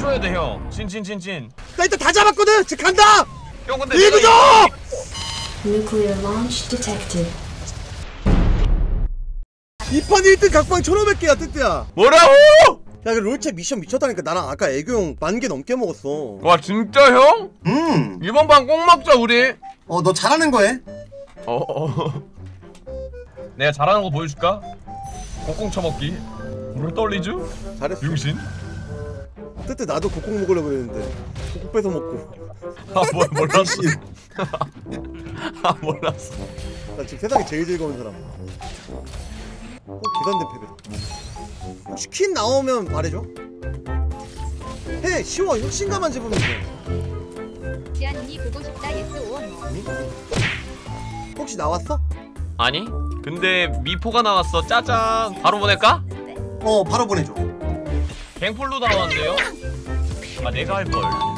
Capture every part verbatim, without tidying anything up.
쳐줘야 돼 형. 진진진진. 나 일단 다 잡았거든. 지금 간다. 형 근데 이거 줘. Nuclear launch detected. 이 판 일 등 각방 천오백 개야 뜨뜨야. 뭐라고? 야 그 롤체 미션 미쳤다니까. 나랑 아까 애교용 만 개 넘게 먹었어. 와 진짜 형? 음. 이번 판 꼭 먹자 우리. 어 너 잘하는 거 해. 어 어. 내가 잘하는 거 보여줄까? 곡공 쳐먹기. 물 떨리죠? 잘했어. 융신. 뜨뜨 나도 곡곡 먹으려고 그랬는데 곡곡 뺏어 먹고. 아 뭘 몰랐어. 아 몰랐어. 나 지금 세상에 제일 즐거운 사람. 어 계산된 패배. 혹시 퀸 나오면 말해줘. 해 쉬워. 혁신가만 집으면 돼. 지안이 보고 싶다 예스 오 노. 혹시 나왔어? 아니? 근데 미포가 나왔어. 짜잔. 바로 보낼까? 어 바로 보내줘. 갱플로 나왔는데요? 아 내가 할걸. 아.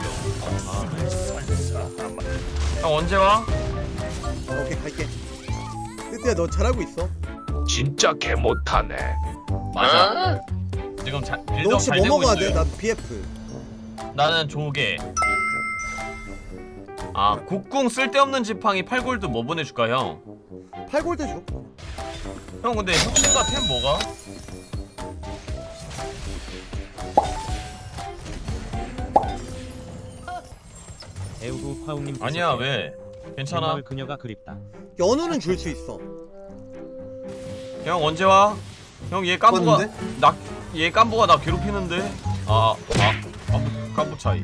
형 언제 와? 오케이 갈게. 뜨뜨야 너 잘하고 있어. 진짜 개 못하네. 맞아. 지금 자, 너 빌드업 혹시 잘 뭐 되고 먹어야 있어요. 돼? 나 비에프. 나는 조개. 아 곡궁 쓸데없는 지팡이 팔 골드 뭐 보내줄까 형? 팔 골드 줘. 형 근데 혁신가 템 뭐가? 애우구 화웅님 아니야 왜? 괜찮아. 마을 그녀가 그립다. 연우는 줄 수 있어. 형 언제 와? 형 얘 깐부가 왔는데? 나얘 깐부가 나 괴롭히는데. 아아 깐부 깐부 차이.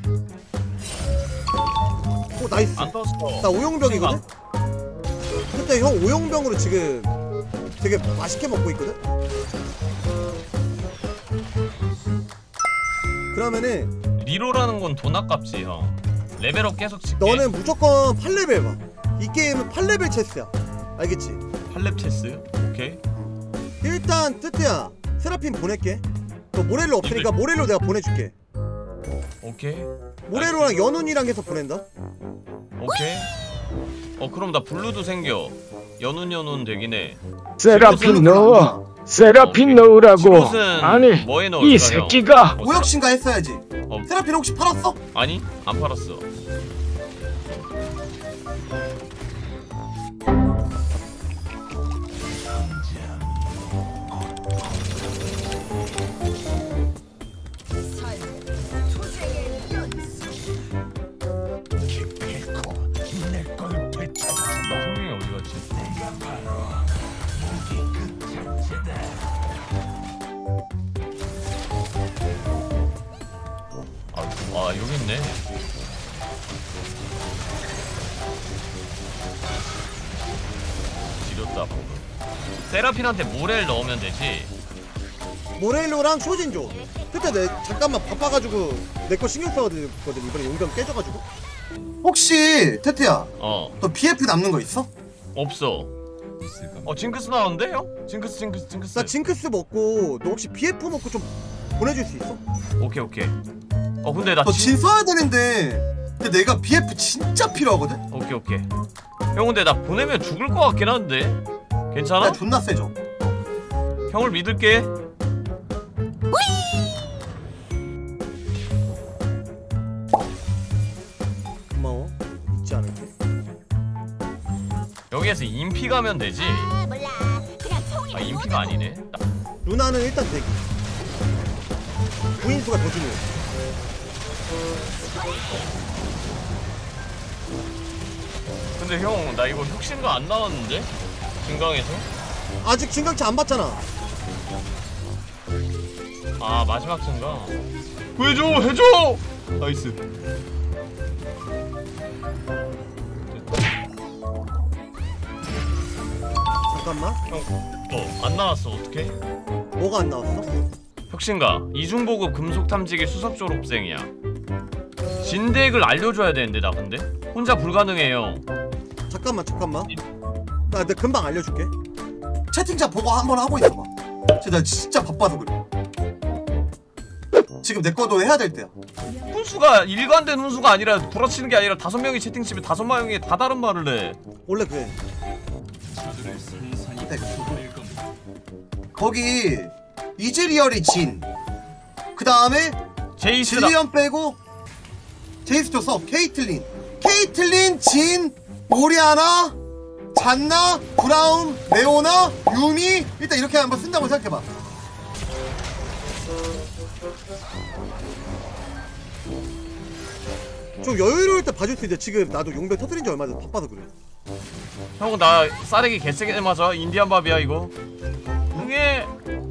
오 나이스. 안 떴어. 나 오용병이거든? 근데 형 오용병으로 지금 되게 맛있게 먹고 있거든? 그러면은 리로라는 건 돈 아깝지 형. 레벨업 계속 칠게. 너는 무조건 팔 레벨 봐. 이 게임은 팔 레벨 체스야. 알겠지? 팔렙 체스? 오케이. 일단 뜨뜨야 세라핀 보낼게. 너 모렐로 없으니까 모렐로 내가 보내줄게. 오케이. 모렐로랑 연운이랑 해서 보낸다. 오케이. 어 그럼 나 블루도 생겨. 연운 연운 되긴 해. 세라핀 넣어. 세라핀 넣으라고. 지롯은 아니 뭐에 넣을까, 이 형? 새끼가. 어, 오혁신가 했어야지. 어. 세라핀 혹시 팔았어? 아니 안 팔았어. 성명이 어디 갔지? 아, 아 여기 있네. 지렸다 방금. 세라핀한테 모렐 넣으면 되지. 모렐로랑 쇼진 줘. 뜨뜨 내 잠깐만 바빠가지고 내 거 신경 써거든. 이번에 용병 깨져가지고. 혹시 테트야 어 너 비에프 남는 거 있어? 없어. 어 징크스 나왔는데 형? 징크스 징크스 징크스. 나 징크스 먹고 너 혹시 비에프 먹고 좀 보내줄 수 있어? 오케이 오케이. 어 근데 나 너 진... 진 써야 되는데 근데 내가 비에프 진짜 필요하거든? 오케이 오케이. 형 근데 나 보내면 죽을 것 같긴 한데. 괜찮아? 나 존나 세죠. 형을 믿을게. 고마워. 잊지 않을게. 여기에서 인피 가면 되지. 아 몰라. 그냥 총이. 아 인피가 아니네. 루나는 일단 대기. 부인수가 더 중요해. 근데 형 나 이거 혁신가 안 나왔는데? 진강에서? 아직 진강치 안 봤잖아. 아 마지막 진강. 구해줘 해줘. 나이스. 잠깐만. 형어안 나왔어 어떡해? 뭐가 안 나왔어? 혁신가 이중보급 금속 탐지기 수석 졸업생이야. 진덱을 알려줘야 되는데 나 근데 혼자 불가능해요. 잠깐만 잠깐만. 나 내가 금방 알려줄게. 채팅창 보고 한번 하고 있어봐. 나 진짜 바빠서 그래. 지금 내 거도 해야 될 때야. 훈수가 일관된 훈수가 아니라 부러치는 게 아니라 다섯 명이 채팅집에 다섯 명이 다 다른 말을 해. 원래 그래. 거기 이즈리얼이 진, 그 다음에 제이스 질리언 빼고 제이스 줬어. 케이틀린 케이틀린 진 오리아나 잔나 브라운 레오나 유미 일단 이렇게 한번 쓴다고 생각해봐. 좀 여유로울 때 봐줄 수 있는데 지금 나도 용병 터뜨린 지 얼마 전에 바빠서 그래. 형 나 싸대기 개세게 맞아. 인디안 밥이야 이거. 응애.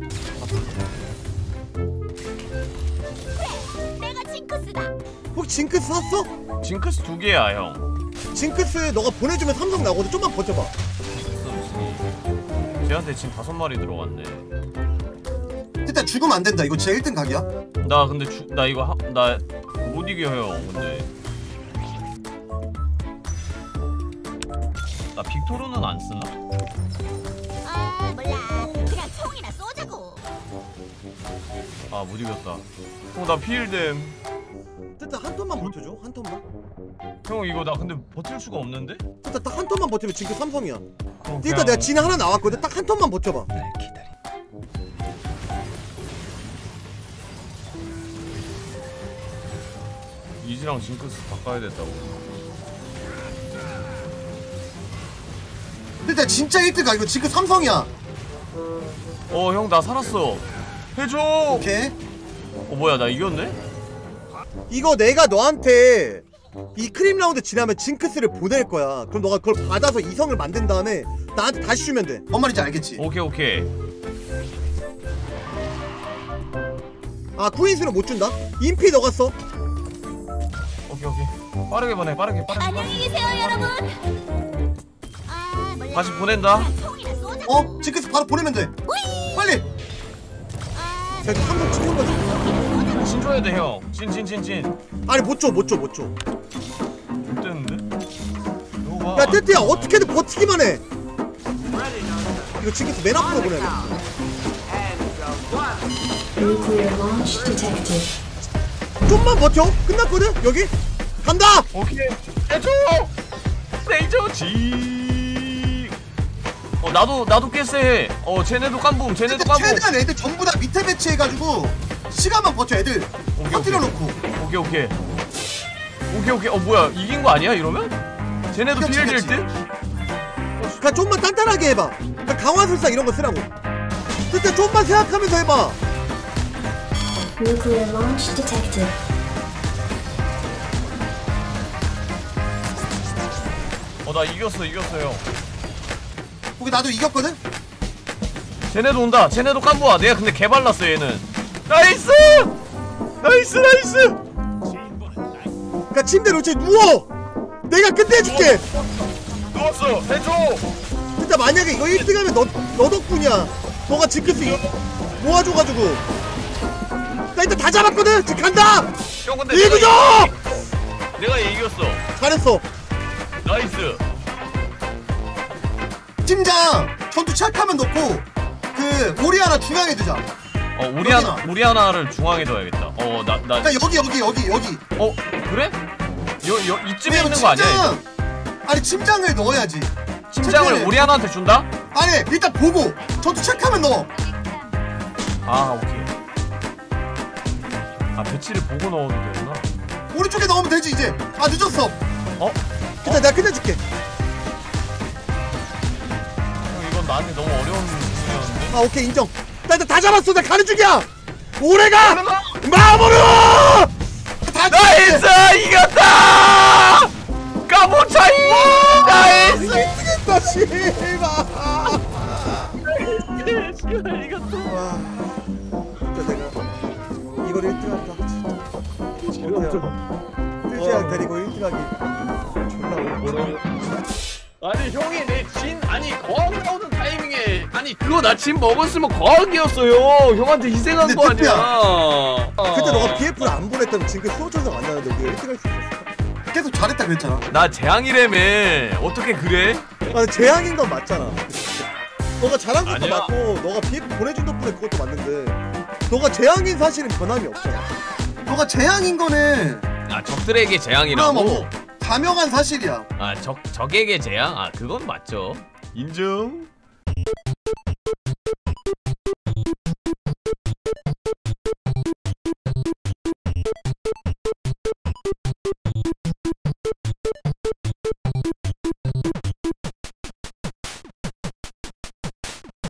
내가 징크스다. 혹시 징크스 샀어? 징크스 두 개야 형. 징크스 너가 보내주면 삼성 나거든. 좀만 버텨봐. 징크스 무슨 쟤한테 지금 다섯 마리 들어갔네. 일단 죽으면 안 된다. 이거 진짜 일 등 각이야. 나 근데 주, 나 이거 나 못 이겨 형. 근데 나 빅토르는 안 쓰나? 아 몰라. 그냥 총이나 쏘자고. 아 못 이겼다. 형나 필댐. 일단 한 턴만 버텨줘. 한 턴만. 형 이거 나 근데 버틸 수가 없는데? 일단 딱 한 턴만 버티면 징크스 삼성이야. 그럼 일단 그냥- 내가 진 하나 나왔거든. 딱 한 턴만 버텨봐. 이지랑 징크스 바꿔야 됐다고. 일단 진짜 일 등 각 이거 지금 삼성이야. 어 형 나 살았어. 해줘. 오케이. 어 뭐야 나 이겼네? 이거 내가 너한테 이 크림 라운드 지나면 징크스를 보낼 거야. 그럼 너가 그걸 받아서 이성을 만든 다음에 나한테 다시 주면 돼. 뭔 말인지 알겠지? 오케이 오케이. 아 구인수는 못 준다? 인피 너가 써. 오케이 오케이. 빠르게 보내 빠르게 빠르게. 안녕히 계세요 여러분. 아 몰라. 다시 보낸다. 그냥 총이나 쏘자고. 어? 징크스 바로 보내면 돼. 우이. 빨리. 아 제가 삼성 지켜거지 진 줘야 돼 형. 진 진 진 진. 아니 못 줘 못 줘 못 줘. 못됐는데? 이거 봐. 야 떼떼야 어떻게든 버티기만 해. 이거 징크스 맨 앞으로 보내야 돼. Nuclear launch detected. 좀만 버텨. 끝났거든 여기. 간다. 오케이. 해줘. 레이저 지. 어 나도 나도 꽤 세. 어 쟤네도 깜붐. 쟤네도 일단 깜붐. 최대한 애들 전부 다 밑에 배치해가지고 시간만 버텨 애들. 터뜨려 놓고. 오케이 오케이. 오케이 오케이. 어 뭐야 이긴 거 아니야 이러면? 쟤네도 그치, 피해질 그치. 듯? 그러니까 좀만 단단하게 해봐. 그러니까 강화술사 이런 거 쓰라고. 떼떼 좀만 생각하면서 해봐. Nuclear launch detected. 어 나 이겼어 이겼어 형. 거기 나도 이겼거든? 쟤네도 온다. 쟤네도 깜부야. 내가 근데 개발랐어 얘는. 나이스! 나이스 나이스! 그러니까 침대 놓지 누워. 내가 끝내줄게. 누웠어. 해줘. 진짜 만약에 이거 일 등하면 너, 너 덕분이야. 너가 징크스 이거 모아줘가지고. 나 일단 다 잡았거든. 지금 간다. 형 근데 이거 줘. 내가 이겼어. 잘했어. 나이스. 팀장 전투 시작하면 넣고 그 오리아나 중앙에 두자. 어 우리 하나 여기나. 우리 하나를 중앙에 둬야겠다. 어 나 나. 그러니까 여기 여기 여기 여기. 어 그래? 여 여 이쯤에 왜냐면 있는 거 아니야? 이거? 침장- 아니 침장을 넣어야지. 심장을 체크해. 우리 하나한테 준다? 아니 일단 보고 전투 체크하면 넣어. 아 오케이. 아 배치를 보고 넣어도 되구나. 오른쪽에 넣으면 되지 이제. 아 늦었어. 어? 일단 내가 끝내줄게. 형 이건 나한테 너무 어려운 문제였는데. 아 오케이 인정. 나 일단 다 잡았어. 나 가는 중이야. 오래가 마음으로. 다 나이스 이겼다! 까보 차이! 나이스! 미치겠다 씨발. 이겼다. 와. 진짜 내가 이걸 일 등 한다. 뜰재양 데리고 일 등 하기 졸라 어려워. 아니 형이 내 진 아니 거학 나오는 타이밍에 아니 그거 나 진 먹었으면 거학이었어요. 형한테 희생한 근데 거 뜻이야. 아니야. 그때 너가 비에프를 안 보냈다면 지금 수호천사가 안 나는데 우리가 일 등 할 수 있었어. 계속 잘했다 그랬잖아. 나 재앙이라며. 어떻게 그래? 아 재앙인 건 맞잖아. 너가 잘한 것도 아니야. 맞고 너가 비에프 보내준 덕분에 그것도 맞는데 너가 재앙인 사실은 변함이 없잖아. 너가 재앙인 거는 아 적들에게 재앙이라고? 그나마 가명한 사실이야. 아 적 적에게 재앙? 아 그건 맞죠. 인정.